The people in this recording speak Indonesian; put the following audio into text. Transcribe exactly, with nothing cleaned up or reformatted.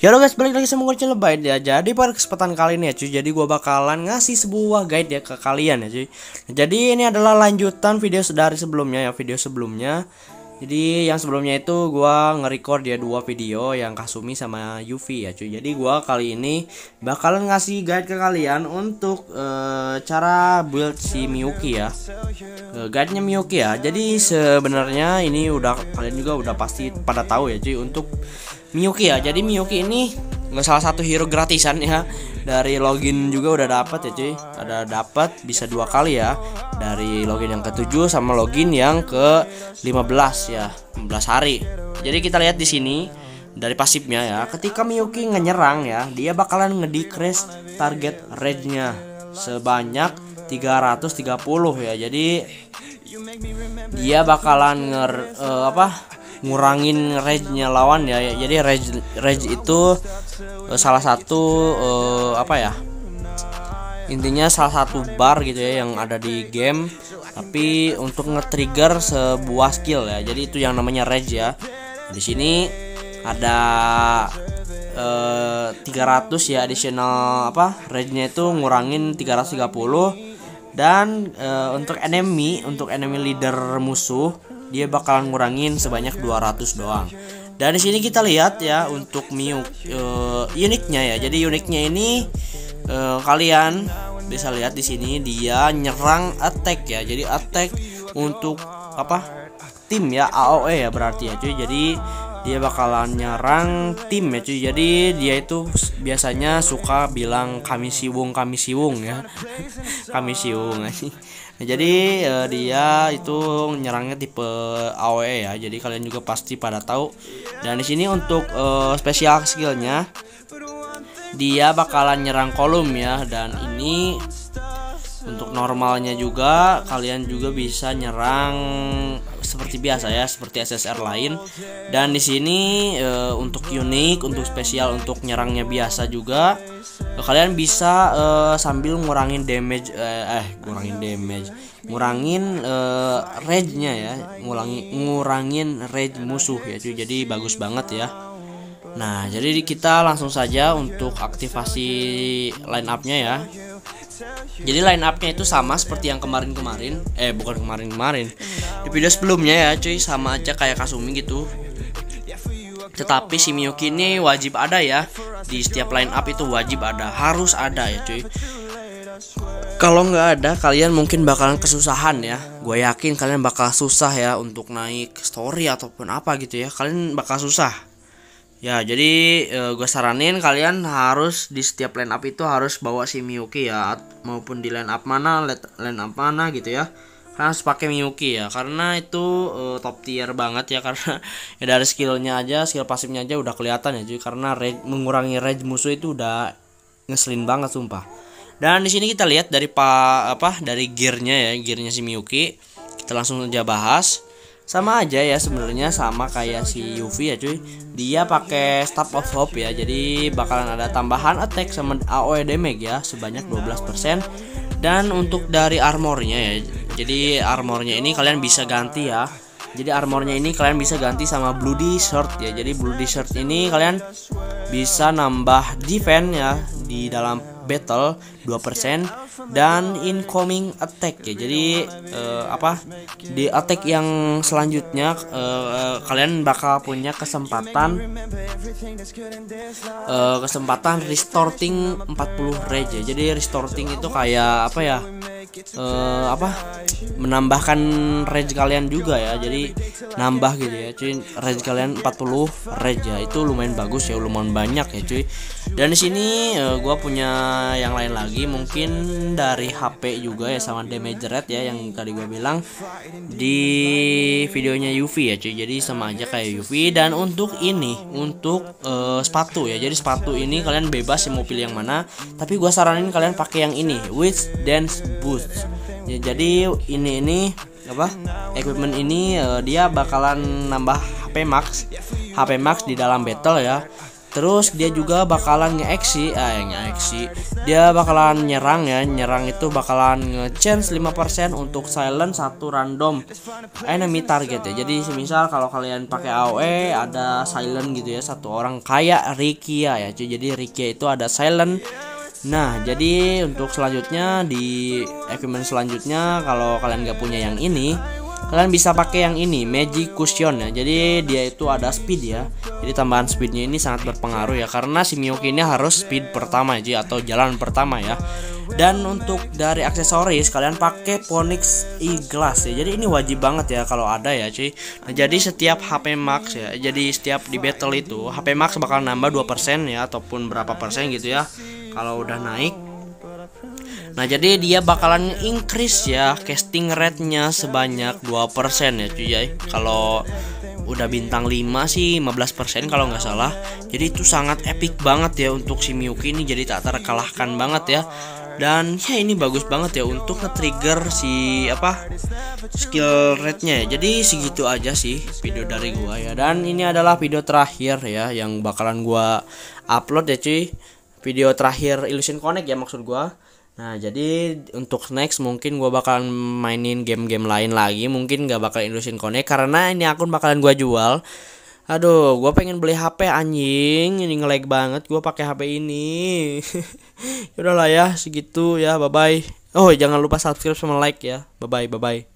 Halo guys, balik lagi sama gue channel Byte ya. Jadi pada kesempatan kali ini ya cuy, jadi gue bakalan ngasih sebuah guide ya ke kalian ya cuy. Jadi ini adalah lanjutan video dari sebelumnya ya, video sebelumnya. Jadi yang sebelumnya itu gue nge-record ya dua video yang Kasumi sama Yuffie ya cuy. Jadi gue kali ini bakalan ngasih guide ke kalian untuk uh, cara build si Miyuki ya. uh, Guide-nya Miyuki ya. Jadi sebenarnya ini udah kalian juga udah pasti pada tahu ya cuy untuk Miyuki ya. Jadi Miyuki ini nggak salah satu hero gratisan ya. Dari login juga udah dapat ya cuy. Ada dapat bisa dua kali ya. Dari login yang ketujuh sama login yang ke lima belas ya, lima belas hari. Jadi kita lihat di sini dari pasifnya ya. Ketika Miyuki ngenyerang ya, dia bakalan ngedecrease target rage-nya sebanyak tiga ratus tiga puluh ya. Jadi dia bakalan nger uh, apa? ngurangin rage-nya lawan ya. Jadi rage rage itu uh, salah satu uh, apa ya? Intinya salah satu bar gitu ya yang ada di game, tapi untuk nge-trigger sebuah skill ya. Jadi itu yang namanya rage ya. Di sini ada uh, tiga ratus ya additional apa? Rage-nya itu ngurangin tiga ratus tiga puluh dan uh, untuk enemy, untuk enemy leader musuh dia bakalan ngurangin sebanyak dua ratus doang. Dan di sini kita lihat ya untuk Miyu uh, uniknya ya. Jadi uniknya ini uh, kalian bisa lihat di sini dia nyerang attack ya. Jadi attack untuk apa? Tim ya, A O E ya berarti ya cuy. Jadi dia bakalan nyerang tim ya cuy. Jadi dia itu biasanya suka bilang kami siwung kami siwung ya. Kami siwung aja. Nah, jadi uh, dia itu nyerangnya tipe A O E ya. Jadi kalian juga pasti pada tahu. Dan di sini untuk uh, special skillnya dia bakalan nyerang kolom ya. Dan ini untuk normalnya juga kalian juga bisa nyerang seperti biasa ya, seperti S S R lain. Dan di sini e, untuk unik, untuk spesial, untuk nyerangnya biasa juga e, kalian bisa e, sambil ngurangin damage eh, eh ngurangin damage, ngurangin e, rage-nya ya, ngurangin ngurangin rage musuh ya cuy. Jadi bagus banget ya. Nah, jadi kita langsung saja untuk aktivasi line up-nya ya. Jadi line up-nya itu sama seperti yang kemarin-kemarin. Eh bukan kemarin-kemarin. Di video sebelumnya ya cuy, sama aja kayak Kasumi gitu. Tetapi si Miyuki ini wajib ada ya. Di setiap line up itu wajib ada, harus ada ya cuy. Kalau nggak ada kalian mungkin bakalan kesusahan ya. Gue yakin kalian bakal susah ya untuk naik story ataupun apa gitu ya. Kalian bakal susah. Ya, jadi e, gue saranin kalian harus di setiap line up itu harus bawa si Miyuki ya, maupun di line up mana, line up mana gitu ya. Kalian harus pakai Miyuki ya, karena itu e, top tier banget ya, karena ya dari skillnya aja, skill pasifnya aja udah kelihatan ya cuy, karena rage, mengurangi rage musuh itu udah ngeselin banget sumpah. Dan di sini kita lihat dari pa, apa dari gearnya ya, gearnya si Miyuki. Kita langsung aja bahas. Sama aja ya sebenarnya, sama kayak si Yuffie ya cuy. Dia pakai Staff of Hope ya. Jadi bakalan ada tambahan attack sama A O E damage ya sebanyak dua belas persen. Dan untuk dari armornya ya. Jadi armornya ini kalian bisa ganti ya. Jadi armornya ini kalian bisa ganti sama Bloody Shirt ya. Jadi Bloody Shirt ini kalian bisa nambah defense ya di dalam battle dua persen dan incoming attack ya. Jadi uh, apa di attack yang selanjutnya uh, kalian bakal punya kesempatan uh, kesempatan restoring empat puluh rage ya. Jadi restoring itu kayak apa ya, uh, apa menambahkan rage kalian juga ya. Jadi nambah gitu ya cuy, rage kalian empat puluh rage ya. Itu lumayan bagus ya, lumayan banyak ya cuy. Dan di sini uh, gua punya yang lain lagi, mungkin dari H P juga ya, sama damage rate ya yang tadi gue bilang di videonya Yuffie ya cuy. Jadi sama aja kayak Yuffie. Dan untuk ini untuk uh, sepatu ya. Jadi sepatu ini kalian bebas mau pilih yang mana, tapi gue saranin kalian pakai yang ini, Witch Dance Boots ya. Jadi ini ini apa equipment ini uh, dia bakalan nambah H P max H P max di dalam battle ya. Terus dia juga bakalan nge-eksi, ah nge-eksi. Dia bakalan nyerang ya, nyerang itu bakalan nge-chance lima persen untuk silent satu random enemy target ya. Jadi semisal kalau kalian pakai A O E ada silent gitu ya, satu orang kayak Rikia ya cuy. Jadi Rikia itu ada silent. Nah, jadi untuk selanjutnya di equipment selanjutnya kalau kalian gak punya yang ini, kalian bisa pakai yang ini, Magic Cushion ya. Jadi dia itu ada speed ya. Jadi tambahan speednya ini sangat berpengaruh ya, karena si Miyuki ini harus speed pertama aja atau jalan pertama ya. Dan untuk dari aksesoris kalian pakai Phoenix E-Glass ya. Jadi ini wajib banget ya kalau ada ya cuy. Nah, jadi setiap H P max ya. Jadi setiap di battle itu H P max bakal nambah dua persen ya, ataupun berapa persen gitu ya kalau udah naik. Nah, jadi dia bakalan increase ya casting rate-nya sebanyak dua persen ya cuy ya. Kalau udah bintang lima sih lima belas persen kalau nggak salah. Jadi itu sangat epic banget ya untuk si Miyuki ini, jadi tak terkalahkan banget ya. Dan ya ini bagus banget ya untuk nge-trigger si apa skill rate-nya ya. Jadi segitu aja sih video dari gua ya. Dan ini adalah video terakhir ya yang bakalan gua upload ya cuy. Video terakhir Illusion Connect ya maksud gua. Nah, jadi untuk next mungkin gue bakalan mainin game-game lain lagi. Mungkin gak bakal Illusion Connect karena ini akun bakalan gue jual. Aduh, gue pengen beli H P anjing. Ini nge-lag banget gue pakai H P ini. Udahlah ya, segitu ya. Bye bye. Oh, jangan lupa subscribe sama like ya. Bye bye, bye bye.